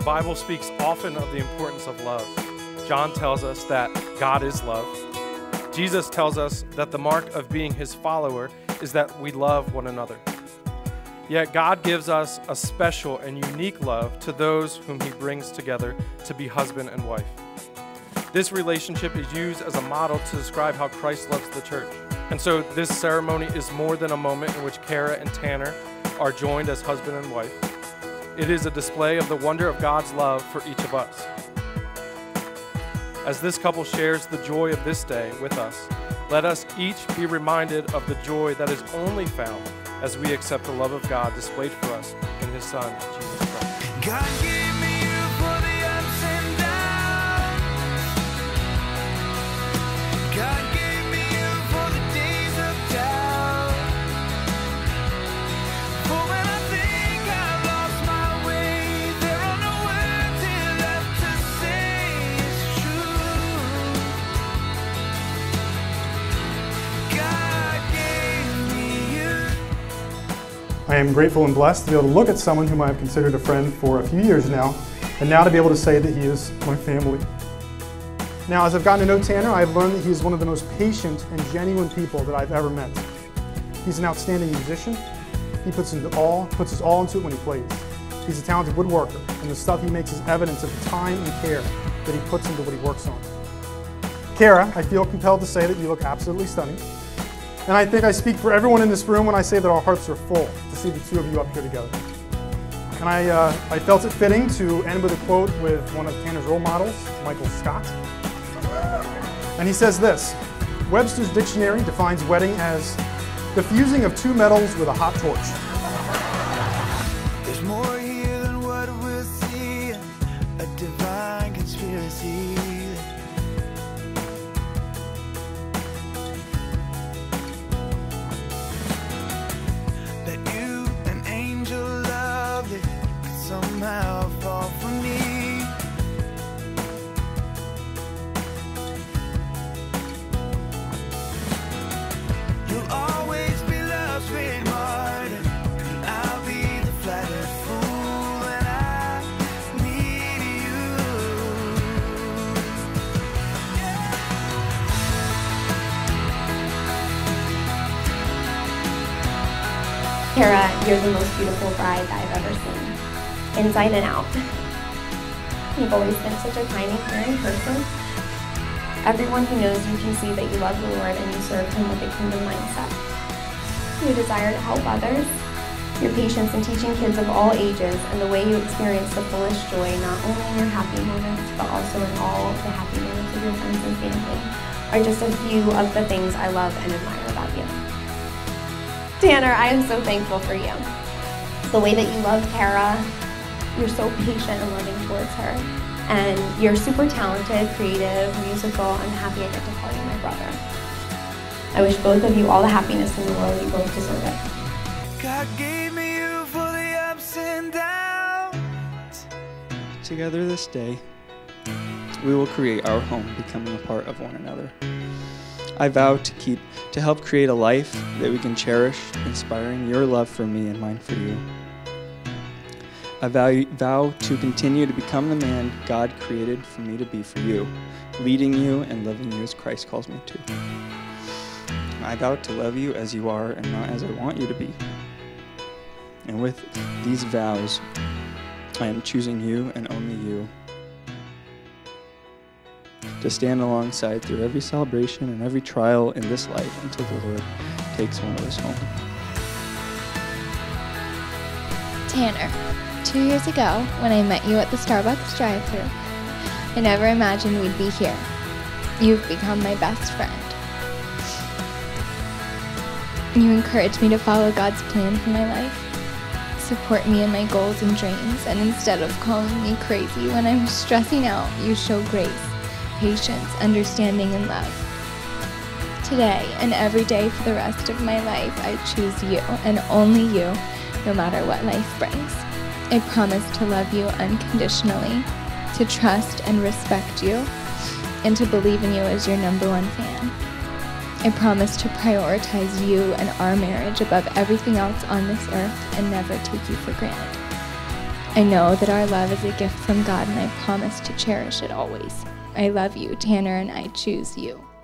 Bible speaks often of the importance of love. John tells us that God is love. Jesus tells us that the mark of being his follower is that we love one another. Yet God gives us a special and unique love to those whom he brings together to be husband and wife. This relationship is used as a model to describe how Christ loves the church. And so this ceremony is more than a moment in which Kara and Tanner are joined as husband and wife. It is a display of the wonder of God's love for each of us. As this couple shares the joy of this day with us, let us each be reminded of the joy that is only found as we accept the love of God displayed for us in his Son, Jesus Christ. God gave me you for the ups and downs. God gave me you for the days of doubt. For when I think I've lost my way, there are no words here left to say it's true. God gave me you. I am grateful and blessed to be able to look at someone whom I have considered a friend for a few years now, and now to be able to say that he is my family. Now, as I've gotten to know Tanner, I've learned that he is one of the most patient and genuine people that I've ever met. He's an outstanding musician. He puts his all into it when he plays. He's a talented woodworker, and the stuff he makes is evidence of the time and care that he puts into what he works on. Kara, I feel compelled to say that you look absolutely stunning. And I think I speak for everyone in this room when I say that our hearts are full to see the two of you up here together. And I felt it fitting to end with a quote with one of Tanner's role models, Michael Scott. And he says this: Webster's dictionary defines wedding as the fusing of two metals with a hot torch. There's more here than what we'll see, a divine conspiracy. That you, an angel lovely, could somehow fall for me. You'll always be love's great martyr, and I'll be the flattered fool, and I need you. Kara, you're the most beautiful bride I've ever seen, inside and out. You've always been such a kind and caring person. Everyone who knows you can see that you love the Lord and you serve him with a kingdom mindset. Your desire to help others, your patience in teaching kids of all ages, and the way you experience the fullest joy not only in your happy moments, but also in all the happy moments of your friends and family, are just a few of the things I love and admire about you. Tanner, I am so thankful for you. The way that you love Kara, you're so patient and loving towards her. And you're super talented, creative, musical. I'm happy I get to call you my brother. I wish both of you all the happiness in the world. You both deserve it. God gave me you for the ups and downs. Together this day, we will create our home becoming a part of one another. I vow to help create a life that we can cherish, inspiring your love for me and mine for you. I vow to continue to become the man God created for me to be for you, leading you and loving you as Christ calls me to. I vow to love you as you are and not as I want you to be. And with these vows, I am choosing you and only you to stand alongside through every celebration and every trial in this life until the Lord takes one of us home. Tanner, 2 years ago, when I met you at the Starbucks drive-thru, I never imagined we'd be here. You've become my best friend. You encourage me to follow God's plan for my life, support me in my goals and dreams, and instead of calling me crazy when I'm stressing out, you show grace, patience, understanding, and love. Today and every day for the rest of my life, I choose you and only you, no matter what life brings. I promise to love you unconditionally, to trust and respect you, and to believe in you as your #1 fan. I promise to prioritize you and our marriage above everything else on this earth and never take you for granted. I know that our love is a gift from God, and I promise to cherish it always. I love you, Tanner, and I choose you.